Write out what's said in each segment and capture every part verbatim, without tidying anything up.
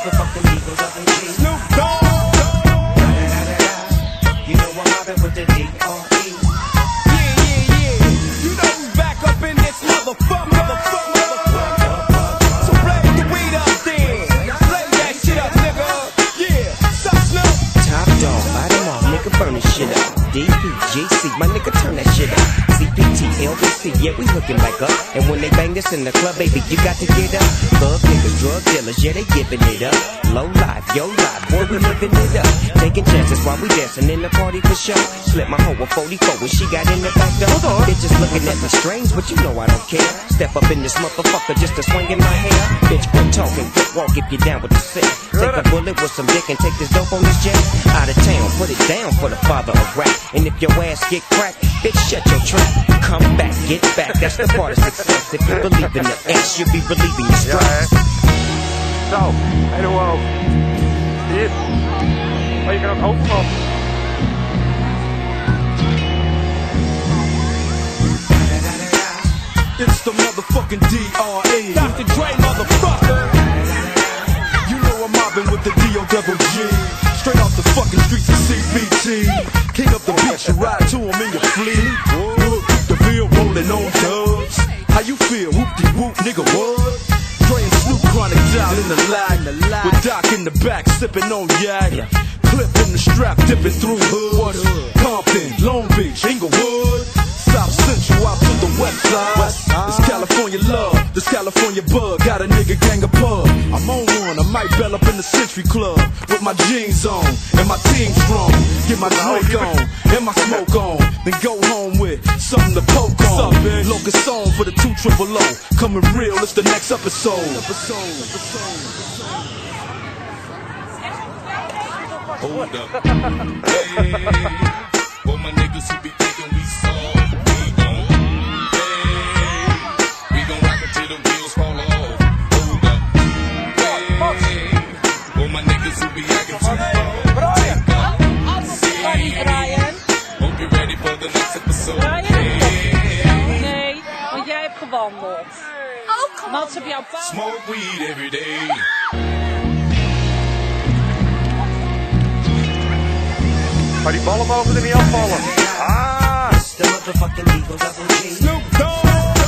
motherfucking Eagle Double G. Snoop Dogg. You know I'm mobbing with the D R E. Yeah, yeah, yeah. You know we back up in this motherfucker. Motherfucker, motherfucker. So blaze the weed up then. Blaze that shit up, nigga. Yeah. Stop, Snoop. Top dog, bottom off, nigga, burn this shit up. D P, G C, my nigga, turn that shit up. C P T, L B C, yeah, we hooking back up. And when they bang this in the club, baby, you got to get up. Thug niggas, drug dealers, yeah, they giving it up. Low life, yo life, boy, we living it up. Taking chances while we dancing in the party for sure. Slip my hoe a forty-four when she got in the back door. Bitches looking at me strange, but you know I don't care. Step up in this motherfucker just to swing in my hair. Bitch, quit talking, quit walk if you're down with the sick. Take a bullet with some dick and take this dope on this jet. Out of town, put it down for the father of rap. And if your ass get cracked, bitch, shut your trap. Come back, get back, that's the part of success. If you believe in the ass, you'll be relieving your stress. Zo, helemaal. Hier. Maar je kan ook hoog van. It's the motherfucking D R E. Doctor Dre, motherfucker. You know I'm mobbing with the D O Double G. Straight off the fucking streets of C B T. King up the beach, you ride to him in your fleet. Look, the bill rolling on dubs. How you feel? Whoop-de-whoop, nigga, what? Dre and Snoop Chronic down in the lag. With Doc in the back, sipping on yak. Clip in the strap, dipping through hood. Compton, Long Beach, Inglewood. South Central out to the west side. This California love, this California bug. Got a nigga gang of pub. I'm on one, I might bell up in the Century Club. With my jeans on, and my team strong. Get my drink on, and my smoke on. Then go home with something to poke on. Locust song for the two triple O. Coming real, it's the next episode. Hold up. Hey, for my niggas who be thinking we soft, we gon' hey, we gon' rock it till the wheels fall off. Hold up. Hey, for my niggas who be acting too far. Take up. See. Hope you're ready for the next episode. Hey. Nee, want jij hebt gewandeld. Ook Mats op jouw paard. Smoke weed every day. Maar die ballen mogen er niet afvallen. Ah! The motherfucking Eagle Double G. Snoop Dogg.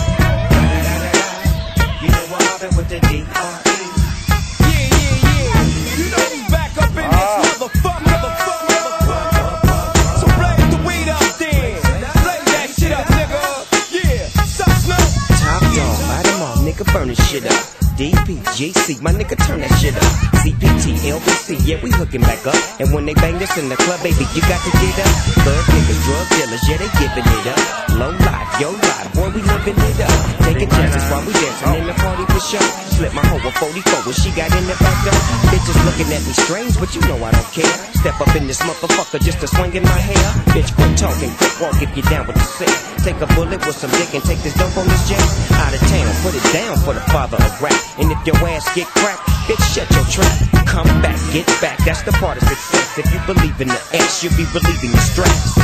You know I'm mobbing with the D R E. Yeah, yeah, yeah. You know we back up in this motherfucker. Motherfucker, motherfucker. So blaze the weed up then. Blaze that shit up, nigga. Yeah. Stop, Snoop. Top dog, bottom off, nigga, burn this shit up. D P, G C, my nigga, turn that shit up. C P T, L B C, yeah, we hooking back up. And when they bang this in the club, baby, you got to get up. Thug niggas, drug dealers, yeah, they giving it up. Low life, yo life, boy, we living it up. Taking chances while we dancing in the party for sure. Slip my hoe a forty-four when she got in the back door. Bitches looking at me strange, but you know I don't care. Step up in this motherfucker just to swing in my hair. Bitch, quit talking, quit walk if you're down with the sick. Take a bullet with some dick and take this dope on this jet. Out of town, put it down for the father of rap. And if your ass get cracked, bitch, shut your trap. Come back, get back, that's the part of success. If you believe in the ass, you'll be relieving your stress.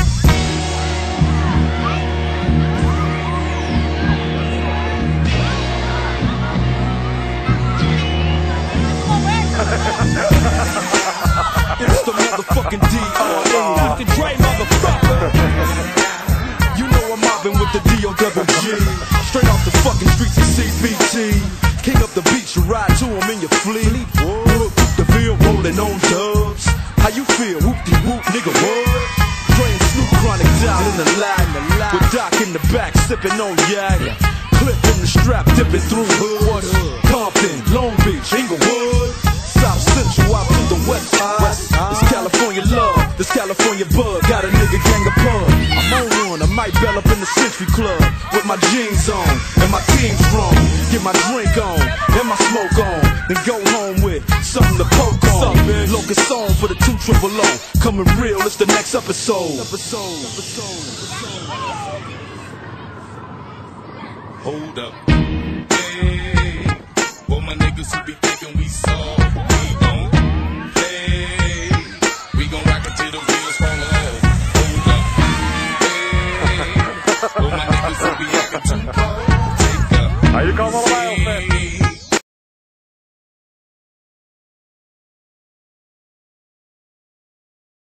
It's the motherfucking D R E. Doctor Dre, motherfucker. You know I'm mobbing with the D O Double G. Straight off the fucking streets of C B T. King up the beach, you ride to him in your fleet. Look, the bill rolling on dubs. How you feel? Whoop-de-whoop, nigga, what? Dre and Snoop Chronic down in the lag. With Doc in the back, sipping on yak. Clip in the strap, dipping through hood. Compton, Long Beach, Inglewood. South Central out to the west side. This California love, this California bug. Got a nigga gang of pub. I'm on one, I might bell up in the Century Club. With my jeans on, and my team strong. Get my drink on, and my smoke on. Then go home with something to poke on. Locust song for the two triple O. Coming real, it's the next episode. episode. Hold up. Hey, for my niggas who be thinking we soft, we gon' play. We gon' rock it till the wheels fall off. Hold up. Hey, for my niggas who be acting too cold, take up. Ah, jullie komen allemaal op,